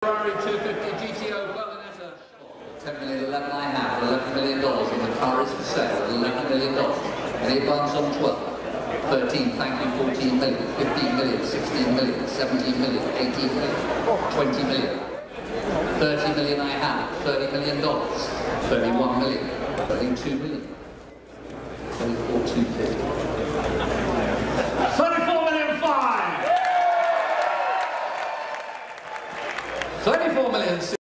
Ferrari 250 GTO Berlinetta. 10 million, 11 I have, $11 million, and the car is for sale, $11 million. Any advance on 12? 13, thank you, 14 million, 15 million, 16 million, 17 million, 18 million, 20 million. 30 million I have, $30 million, 31 million, 32 million, 24, 250. 34 million 5. 34 million 6.